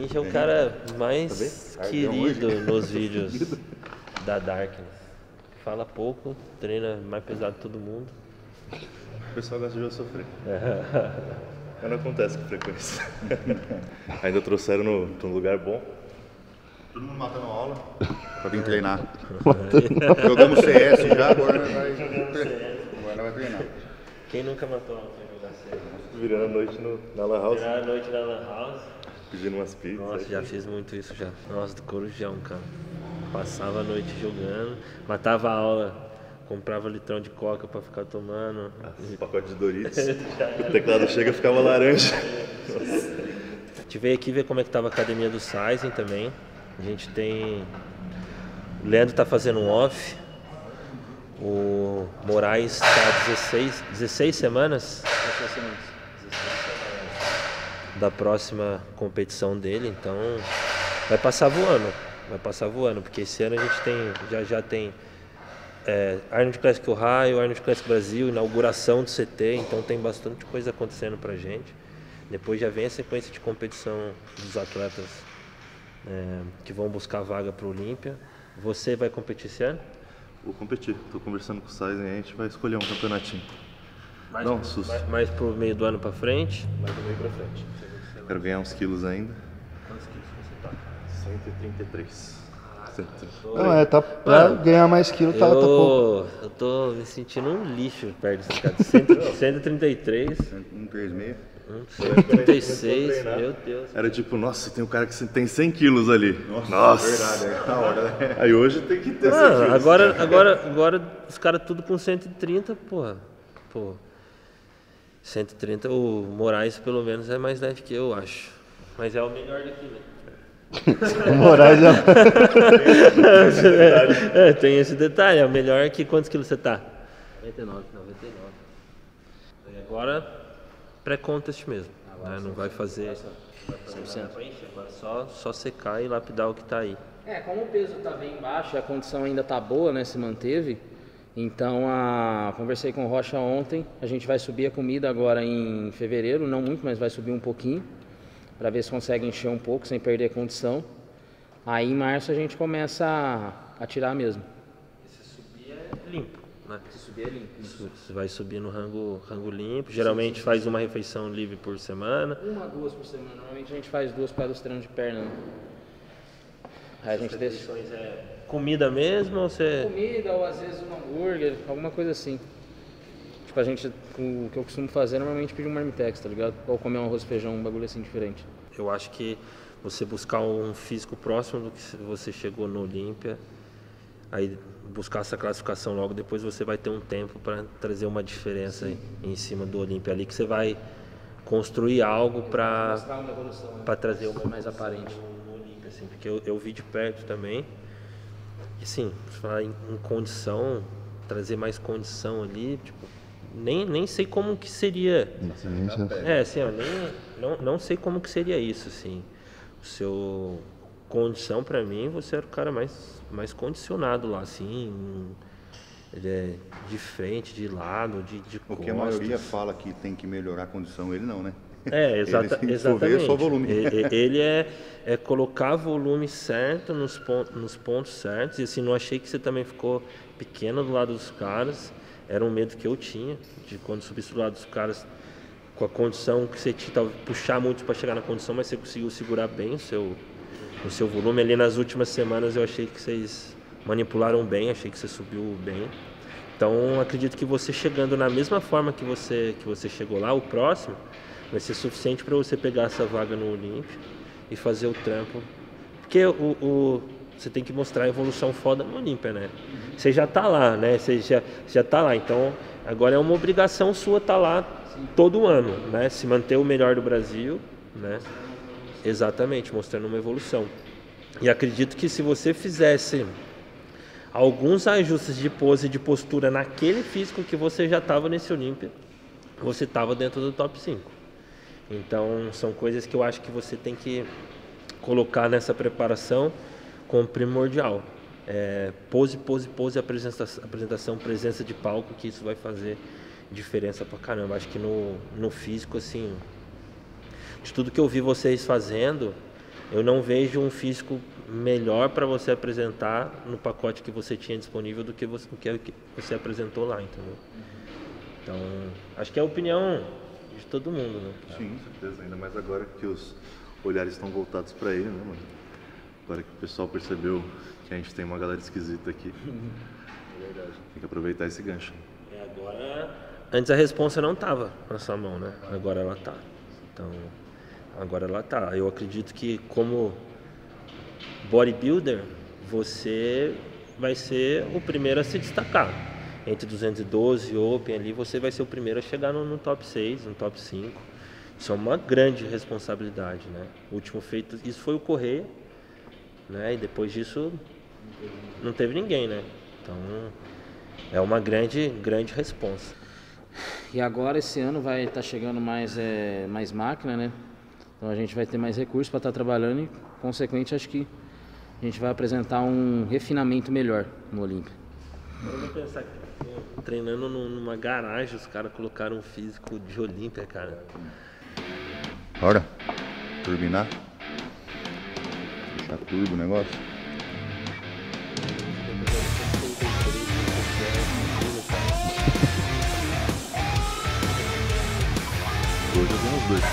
Ninja é o cara mais querido nos vídeos da Darkness. Fala pouco, treina mais pesado que todo mundo. O pessoal gosta de ver eu sofrer. Mas não acontece com frequência. Ainda trouxeram num lugar bom. Todo mundo matando aula pra vir treinar. Jogamos CS já, agora vai treinar. Quem nunca matou aula pra jogar CS? Virando a noite na Lan House. Virar a noite na Lan House. Pedindo umas pizzas. Nossa, já fiz muito isso já. Nossa, do Corujão, cara. Passava a noite jogando, matava a aula, comprava litrão de coca pra ficar tomando. Um pacote de Doritos. O teclado chega e ficava laranja. A gente veio aqui ver como é que tava a academia do Saizen também. A gente tem... O Leandro tá fazendo um off. O Moraes tá 16 semanas. 16 semanas da próxima competição dele, então vai passar voando, porque esse ano a gente tem, já tem Arnold Classic Ohio, Arnold Classic Brasil, inauguração do CT, então tem bastante coisa acontecendo pra gente. Depois já vem a sequência de competição dos atletas que vão buscar vaga pro Olímpia. Você vai competir esse ano? Vou competir, tô conversando com o Saizen e a gente vai escolher um campeonatinho. Mais pro meio do ano pra frente? Mais do meio pra frente. Quero ganhar uns quilos ainda. Quantos quilos você tá? 133. Não, pra ganhar mais quilos tá pouco. Eu tô me sentindo um lixo perto desse cara. 133. 136. 136, meu Deus. Era tipo, nossa, tem um cara que tem 100 quilos ali. Nossa. Verdade, é na hora, né? Aí hoje tem que ter 100 quilos. Agora os caras tudo com 130, porra. Pô. 130, o Moraes pelo menos é mais leve que eu, acho. Mas é o melhor daqui, né? O Moraes tem esse detalhe, é o melhor que quantos quilos você tá? 99. E agora, pré-contest mesmo, né? Não vai fazer 100%. Agora só secar e lapidar o que tá aí. Como o peso tá bem baixo e a condição ainda tá boa, né, se manteve. Então, conversei com o Rocha ontem, a gente vai subir a comida agora em fevereiro, não muito, mas vai subir um pouquinho, para ver se consegue encher um pouco, sem perder a condição. Aí em março a gente começa a tirar mesmo. E se subir é limpo, né? Se subir é limpo. Você vai subir no rango limpo, geralmente faz uma refeição livre por semana. 2 por semana, normalmente a gente faz 2 para os treinos de perna. Aí a gente deixa... Comida mesmo ou você... Comida ou às vezes um hambúrguer, alguma coisa assim. Tipo, a gente, o que eu costumo fazer normalmente pedir um marmitex, tá ligado? Ou comer um arroz e feijão, um bagulho assim diferente. Eu acho que você buscar um físico próximo do que você chegou no Olímpia, aí buscar essa classificação logo, depois você vai ter um tempo para trazer uma diferença em cima do Olímpia ali, que você vai construir algo para trazer uma mais aparente no Olímpia, assim, porque eu vi de perto também. E sim, falar em condição, trazer mais condição ali, tipo, nem sei como que seria. Assim, não sei como que seria isso, assim. O seu condição, pra mim, você era o cara mais condicionado lá, assim. Ele é de frente, de lado, de costas. O que a maioria fala que tem que melhorar a condição, ele não, né? Exatamente. Só volume. Ele é colocar volume certo nos pontos certos. E assim, não achei que você também ficou pequeno do lado dos caras. Era um medo que eu tinha, de quando subisse do lado dos caras, com a condição que você tinha, puxar muito para chegar na condição, mas você conseguiu segurar bem o seu volume. Ali nas últimas semanas eu achei que vocês manipularam bem, achei que você subiu bem. Então acredito que você chegando na mesma forma que você chegou lá, o próximo vai ser suficiente para você pegar essa vaga no Olímpia e fazer o trampo. Porque você tem que mostrar a evolução foda no Olímpia, né? Você já tá lá, né? Você já tá lá. Então, agora é uma obrigação sua estar lá todo ano, né? Se manter o melhor do Brasil, né? Exatamente, mostrando uma evolução. E acredito que se você fizesse alguns ajustes de pose e de postura naquele físico que você já estava nesse Olímpia, você estava dentro do top 5. Então, são coisas que eu acho que você tem que colocar nessa preparação como primordial. Pose, apresentação, presença de palco, que isso vai fazer diferença pra caramba. Acho que no físico, assim, de tudo que eu vi vocês fazendo, eu não vejo um físico melhor para você apresentar no pacote que você tinha disponível do que você apresentou lá, entendeu? Então, acho que é a opinião de todo mundo, né? Sim, certeza. Ainda mais agora que os olhares estão voltados para ele, né, mano? Agora que o pessoal percebeu que a gente tem uma galera esquisita aqui. É verdade. Tem que aproveitar esse gancho. Agora... Antes a responsa não estava na sua mão, né? Agora ela tá. Então, agora ela tá. Eu acredito que como bodybuilder, você vai ser o primeiro a se destacar. Entre 212 e Open ali, você vai ser o primeiro a chegar no top 6, no top 5. Isso é uma grande responsabilidade, né? O último feito, isso foi o Correia, né? E depois disso, não teve ninguém, né? Então, é uma grande responsa. E agora esse ano vai estar chegando mais máquina, né? Então a gente vai ter mais recursos para estar trabalhando e, consequente, acho que a gente vai apresentar um refinamento melhor no Olímpia. Eu vou pensar que treinando numa garagem, os caras colocaram um físico de Olímpia, cara. Bora turbinar. Fechar turbo o negócio. Hoje eu tenho os dois.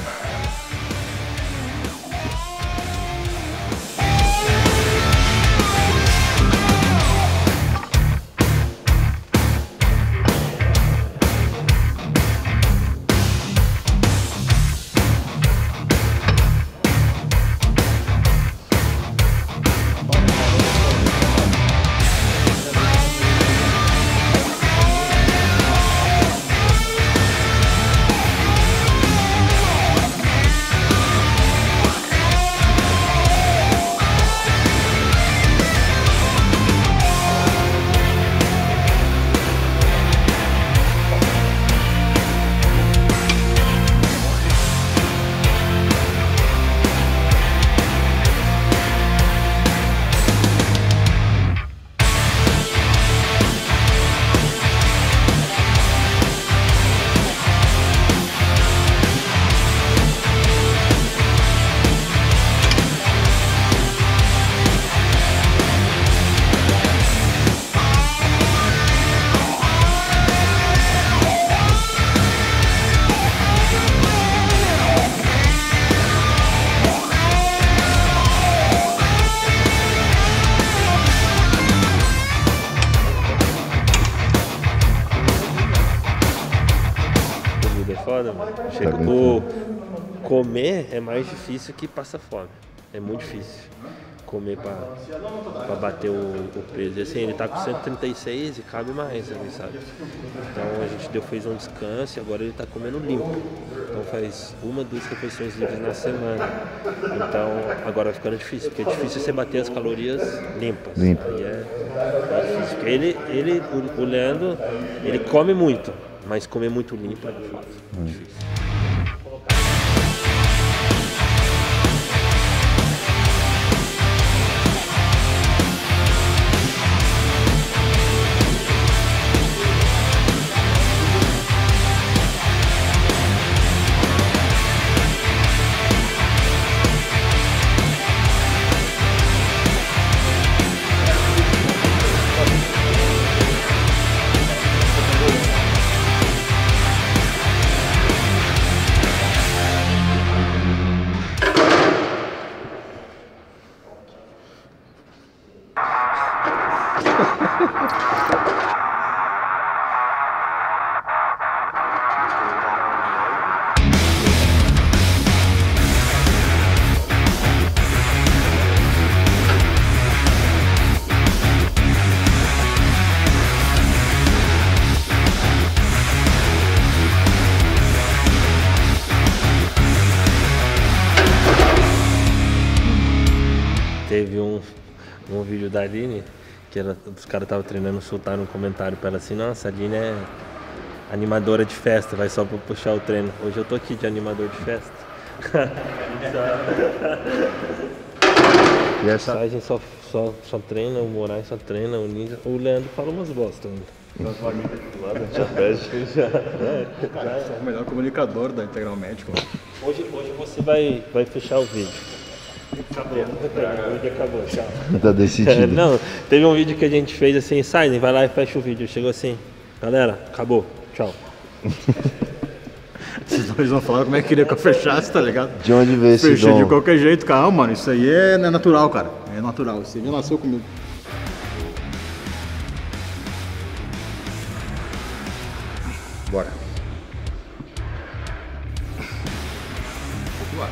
Foda, mano. Comer é mais difícil que passar fome. É muito difícil comer pra bater o peso. E assim, ele tá com 136 e cabe mais ali, sabe? Então a gente fez um descanso e agora ele tá comendo limpo. Então faz 1, 2 refeições livres na semana. Então agora vai ficando difícil, porque é difícil você bater as calorias limpas. Aí é difícil. Porque o Leandro, ele come muito, mas comer muito limpo é fácil. Difícil. Teve um vídeo da Aline, que os caras estavam treinando, soltaram um comentário pra ela assim: nossa, a Aline é animadora de festa, vai só pra puxar o treino. Hoje eu tô aqui de animador de festa. E essa? A gente só treina, o Moraes só treina, o Ninja. O Leandro fala umas bosta ainda. Sou o melhor comunicador da Integral Médico. Hoje você vai fechar o vídeo. Acabou. O vídeo acabou, tchau. Tá decidido. Não, teve um vídeo que a gente fez assim, Silent, vai lá e fecha o vídeo. Chegou assim, galera, acabou, tchau. Esses dois vão falar como é que queria que eu fechasse, tá ligado? De onde veio esse Fechei dom? de qualquer jeito, calma, mano. Isso aí é natural, cara. É natural. Isso aí já nasceu comigo. Bora. Bora.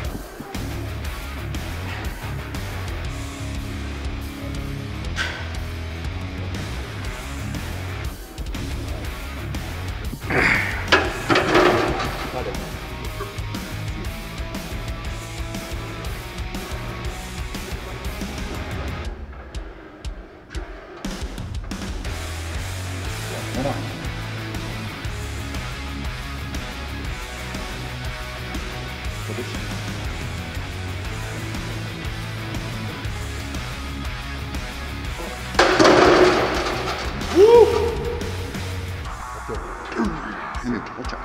Vamos lá. Tchau.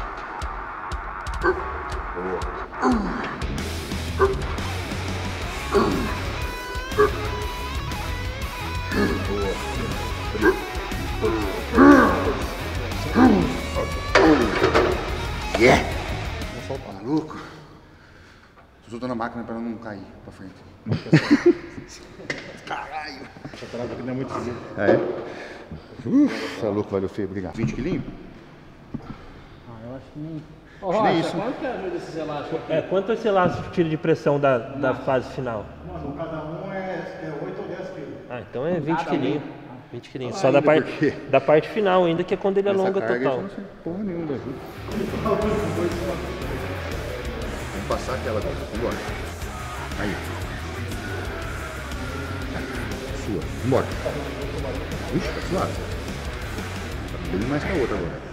Yeah! Vou soltar. Maluco. Tô soltando a máquina pra ela não cair pra frente. Caralho! Essa parada aqui não é muito frio. Ah, é? Tá louco, valeu feio, obrigado. 20 quilinhos? Eu acho que nem... Ô, Acho que nem Rocha, isso. quanto que ajuda esses elásticos aqui? Quanto esse elástico tira de pressão da fase final? Mano, cada um é 8 ou 10 quilos. Ah, então é 20 Cada quilinhos. 20 quilinhos. Só ainda, da parte, porque- da parte final ainda, que é quando ele Essa alonga carga total. eu não sei porra nenhuma da ajuda. Vamos passar aquela agora. Vambora. Aí. Sua. Vambora. Ixi, tá suave. Tá bem mais que a outra agora.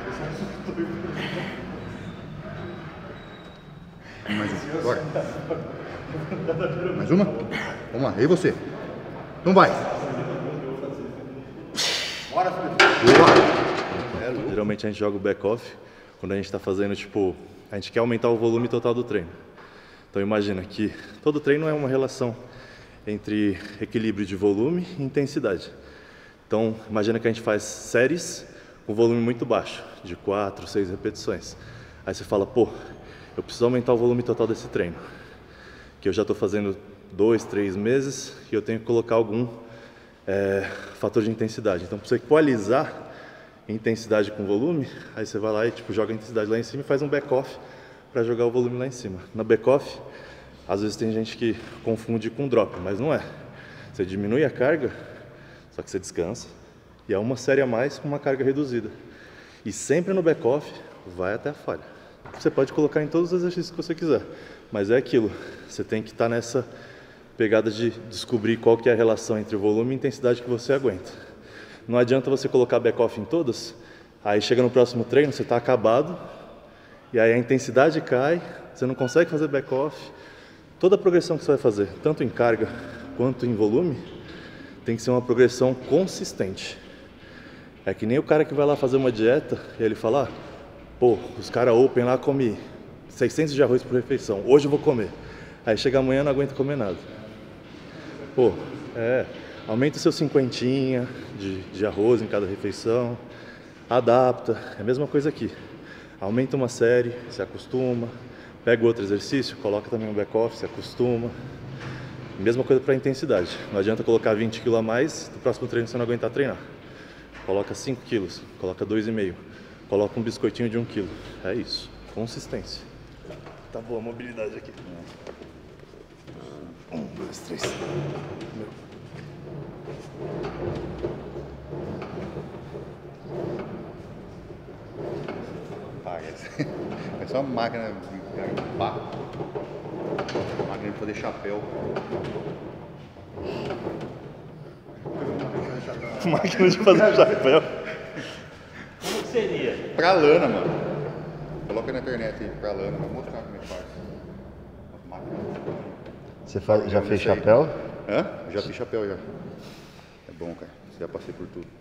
Mais uma. Bora. Mais uma? Vamos lá. E você? Então vai. Bora, Felipe. Boa. Geralmente a gente joga o back-off quando a gente está fazendo, tipo, a gente quer aumentar o volume total do treino. Então imagina que todo treino é uma relação entre equilíbrio de volume e intensidade. Então imagina que a gente faz séries com volume muito baixo, de 4, 6 repetições. Aí você fala, pô, eu preciso aumentar o volume total desse treino, que eu já estou fazendo 2, 3 meses e eu tenho que colocar algum fator de intensidade. Então, para você equalizar intensidade com volume, aí você vai lá e tipo, joga a intensidade lá em cima e faz um back-off para jogar o volume lá em cima. Na back-off, às vezes tem gente que confunde com drop, mas não é. Você diminui a carga, só que você descansa, e é uma série a mais com uma carga reduzida. E sempre no back-off, vai até a falha. Você pode colocar em todos os exercícios que você quiser, mas é aquilo, você tem que estar nessa pegada de descobrir qual que é a relação entre o volume e a intensidade que você aguenta. Não adianta você colocar back-off em todas, aí chega no próximo treino, você está acabado, e aí a intensidade cai, você não consegue fazer back-off. Toda a progressão que você vai fazer, tanto em carga quanto em volume, tem que ser uma progressão consistente. É que nem o cara que vai lá fazer uma dieta e ele fala, pô, os caras open lá comem 600 de arroz por refeição, hoje eu vou comer. Aí chega amanhã e não aguenta comer nada. Pô, aumenta o seu cinquentinha de arroz em cada refeição, adapta, é a mesma coisa aqui. Aumenta uma série, se acostuma, pega outro exercício, coloca também um back-off, se acostuma. Mesma coisa para intensidade, não adianta colocar 20 kg a mais, no próximo treino você não aguentar treinar. Coloca 5 kg, coloca 2,5 kg, coloca um biscoitinho de 1 kg. É isso, consistência. Tá boa a mobilidade aqui. 1, 2, 3. É só uma máquina de pá. Máquina de fazer chapéu. Máquina de fazer chapéu. Como que seria? Pra lana, mano. Coloca na internet aí, pra lana. Vou mostrar como é que faz. As máquinas. Você já fez chapéu? Hã? Já fiz chapéu já. É bom, cara. Já passei por tudo.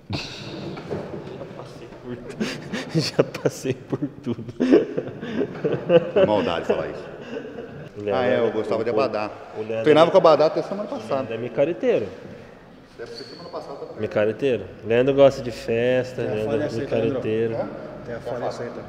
Já passei por tudo. É maldade falar isso. Eu gostava de Abadá. Leandro Treinava com Abadá até semana passada. é micareteiro. Deve ser semana passada também. Micareteiro. Leandro gosta de festa, Leandro é micareteiro. Tem a folha aceita.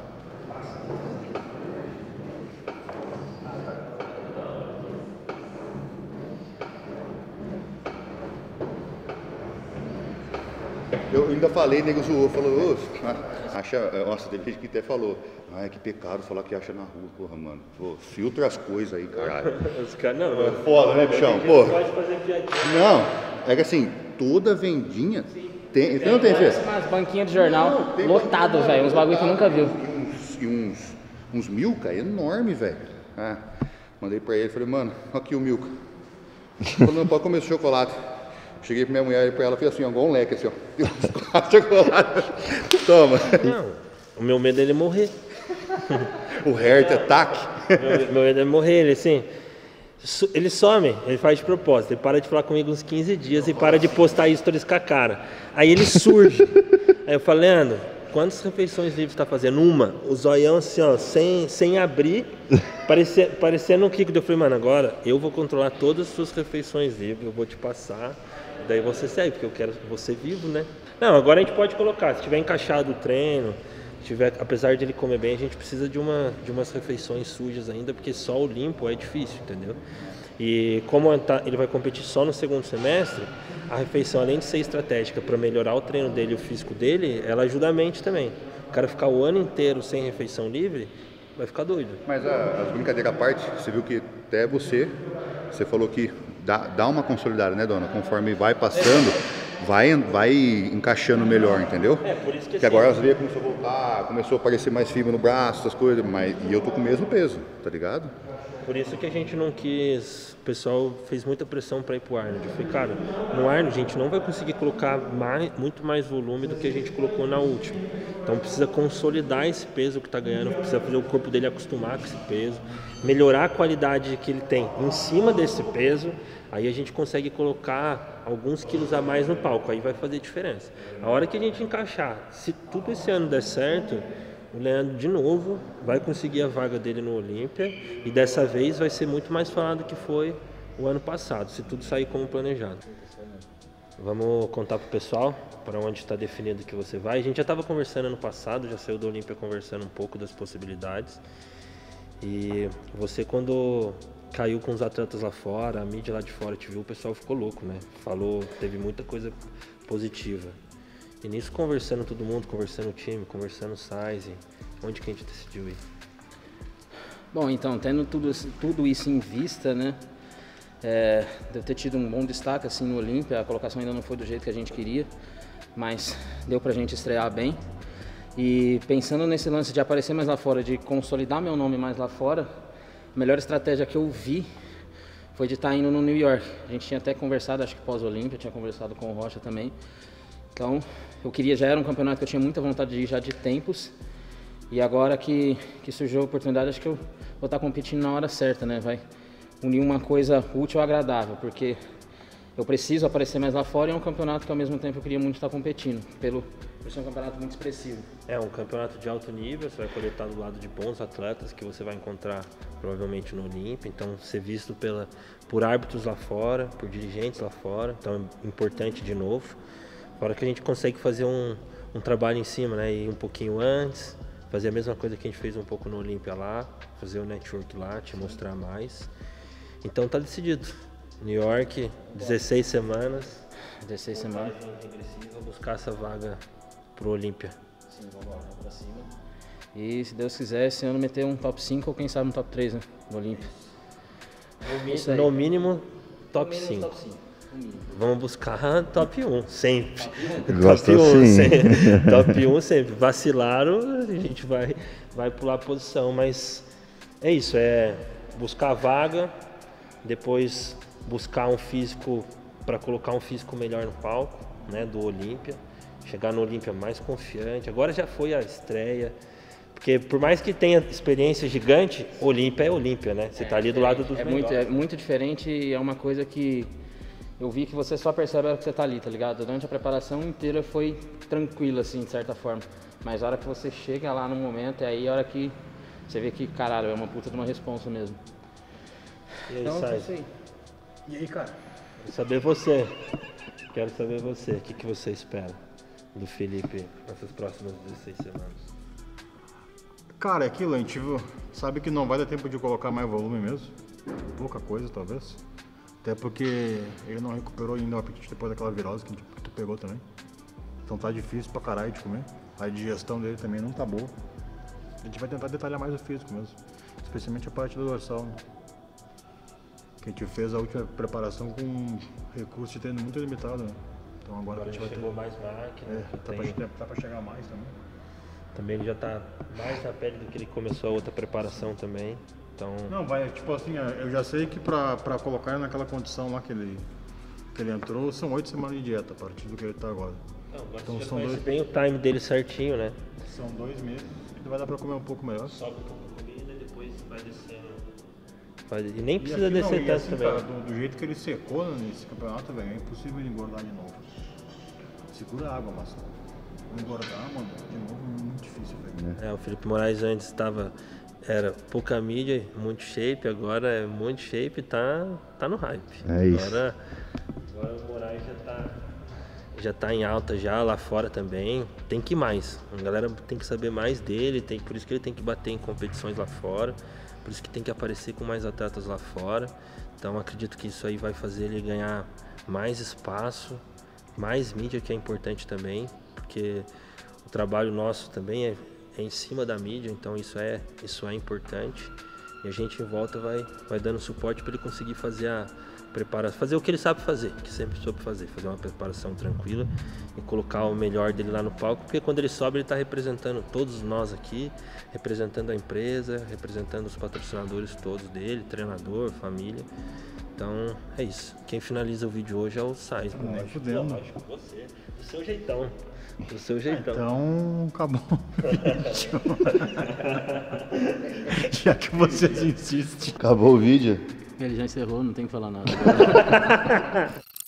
Eu ainda falei, nego zoou, falou, nossa, teve gente que até falou, que pecado falar que acha na rua, porra, mano. Pô, filtra as coisas aí, caralho. Os caras não. É foda, né, bichão? Pô. Pode fazer piadinha. Não, é que assim, toda vendinha tem. Não tem, Fê? Umas banquinhas de jornal lotado, velho. Uns bagulho que eu nunca viu. E uns Milka enorme, velho. Mandei pra ele, falei, mano, aqui o Milka. Falei, não pode comer esse chocolate. Cheguei pra minha mulher e pra ela, fiz assim, igual um leque, assim, ó. Tem uns 4 chocolates. Toma. Não, o meu medo é ele morrer. O Heart Attack. Meu medo é morrer, ele assim. Ele some, ele faz de propósito, ele para de falar comigo uns 15 dias e para de postar stories com a cara. Aí ele surge. Aí eu falo, Leandro, quantas refeições livres você tá fazendo? Uma, o zoião assim, ó, sem abrir, parecendo um Kiko. Eu falei, mano, agora eu vou controlar todas as suas refeições livres, eu vou te passar, daí você segue, porque eu quero você vivo, né? Não, agora a gente pode colocar, se tiver encaixado o treino, apesar de ele comer bem, a gente precisa de umas refeições sujas ainda, porque só o limpo é difícil, entendeu? E como ele vai competir só no segundo semestre, a refeição, além de ser estratégica para melhorar o treino dele e o físico dele, ela ajuda a mente também. O cara ficar o ano inteiro sem refeição livre, vai ficar doido. Mas as brincadeiras à parte, você viu que até você falou que dá uma consolidada, né, dona? Conforme vai passando, vai encaixando melhor, entendeu? Por isso que assim, agora as veias começou a voltar, começou a aparecer mais fibra no braço, essas coisas, e eu tô com o mesmo peso, tá ligado? Por isso que a gente não quis, o pessoal fez muita pressão para ir pro Arnold. Eu falei, cara, no Arnold a gente não vai conseguir colocar muito mais volume do que a gente colocou na última. Então precisa consolidar esse peso que está ganhando, precisa fazer o corpo dele acostumar com esse peso, melhorar a qualidade que ele tem em cima desse peso, aí a gente consegue colocar alguns quilos a mais no palco, aí vai fazer diferença. A hora que a gente encaixar, se tudo esse ano der certo, o Leandro de novo vai conseguir a vaga dele no Olímpia e dessa vez vai ser muito mais falado do que foi o ano passado, se tudo sair como planejado. Vamos contar pro pessoal para onde está definido que você vai. A gente já estava conversando ano passado, já saiu do Olímpia conversando um pouco das possibilidades. E você, quando caiu com os atletas lá fora, a mídia lá de fora te viu, o pessoal ficou louco, né? Falou, teve muita coisa positiva. E nisso, conversando todo mundo, conversando o time, conversando o size, onde que a gente decidiu ir? Bom, então, tendo tudo isso em vista, né? Deu ter tido um bom destaque assim no Olímpia, a colocação ainda não foi do jeito que a gente queria, mas deu pra gente estrear bem. E pensando nesse lance de aparecer mais lá fora, de consolidar meu nome mais lá fora, a melhor estratégia que eu vi foi de estar indo no New York. A gente tinha até conversado, acho que pós-Olímpia, tinha conversado com o Rocha também. Então, já era um campeonato que eu tinha muita vontade de ir já de tempos. E agora que surgiu a oportunidade, acho que eu vou estar competindo na hora certa, né? Vai unir uma coisa útil ao agradável, porque eu preciso aparecer mais lá fora e é um campeonato que ao mesmo tempo eu queria muito estar competindo, por ser um campeonato muito expressivo. É um campeonato de alto nível, você vai poder estar do lado de bons atletas que você vai encontrar provavelmente no Olímpia, então ser visto por árbitros lá fora, por dirigentes lá fora, então é importante de novo. Fora que a gente consegue fazer um trabalho em cima, né? Ir um pouquinho antes, fazer a mesma coisa que a gente fez um pouco no Olímpia lá, fazer o network lá, te mostrar mais. Então tá decidido. New York, 16 semanas. 16 semanas. Regressiva, buscar essa vaga pro Olímpia. Sim, vamos lá, vamos pra cima. E se Deus quiser, esse ano meter um top 5 ou quem sabe um top 3, né? No Olímpia. No mínimo, top 5. Vamos buscar top 1, sempre. Gosto top 1, sim. sempre. Top 1 sempre. Vacilaram, a gente vai pular a posição, mas é isso, é buscar a vaga, depois buscar um físico, para colocar um físico melhor no palco, né, do Olímpia, chegar no Olímpia mais confiante. Agora já foi a estreia, porque por mais que tenha experiência gigante, Olímpia é Olímpia, né? Você tá ali do lado dos melhores. É muito diferente e é uma coisa que eu vi que você só percebe a hora que você tá ali, tá ligado? Durante a preparação inteira foi tranquila, assim, de certa forma. Mas a hora que você chega lá no momento, é aí a hora que você vê que, caralho, é uma puta de uma responsa mesmo. E aí, Então, Sai? isso aí. E aí, cara? Quero saber você. O que você espera do Felipe nessas próximas 16 semanas? Cara, é aquilo, a gente sabe que não vai dar tempo de colocar mais volume mesmo. Pouca coisa, talvez. Até porque ele não recuperou ainda o apetite depois daquela virose que tu pegou também. Então tá difícil pra caralho de comer. A digestão dele também não tá boa. A gente vai tentar detalhar mais o físico mesmo. Especialmente a parte do dorsal, né? Que a gente fez a última preparação com recurso de treino muito limitado, né? Então agora a gente vai ter... mais máquina. Tá pra chegar mais também. Também ele já tá mais na pele do que ele começou a outra preparação também. Então... Não, vai, tipo assim, eu já sei que pra colocar ele naquela condição lá que ele entrou, são 8 semanas de dieta, a partir do que ele tá agora. Não, agora então você já são conhece 2... bem o time dele certinho, né? São 2 meses, e vai dar pra comer um pouco melhor. Sobe um pouco de comida e depois vai descendo. E nem E precisa aqui, descer não, tanto assim, também. cara, do jeito que ele secou nesse campeonato, velho, é impossível ele engordar de novo. Segura a água, mas engordar, mano, de novo é muito difícil, velho. O Felipe Moraes antes era pouca mídia, muito shape, agora é muito shape e tá no hype. É isso. Agora o Moraes já tá em alta já, lá fora também. Tem que ir mais. A galera tem que saber mais dele, por isso que ele tem que bater em competições lá fora, por isso que tem que aparecer com mais atletas lá fora. Então acredito que isso aí vai fazer ele ganhar mais espaço, mais mídia, que é importante também, porque o trabalho nosso também é em cima da mídia, então isso é importante. E a gente em volta vai dando suporte para ele conseguir fazer o que ele sabe fazer, que sempre soube fazer uma preparação tranquila e colocar o melhor dele lá no palco, porque quando ele sobe ele está representando todos nós aqui, representando a empresa, representando os patrocinadores todos dele, treinador, família. Então é isso. Quem finaliza o vídeo hoje é o Sai. Nem fudendo. Lógico, você, do seu jeitão. Do seu jeitão. Então, acabou o vídeo. Já que vocês insistem. Acabou o vídeo? Ele já encerrou, não tem que falar nada.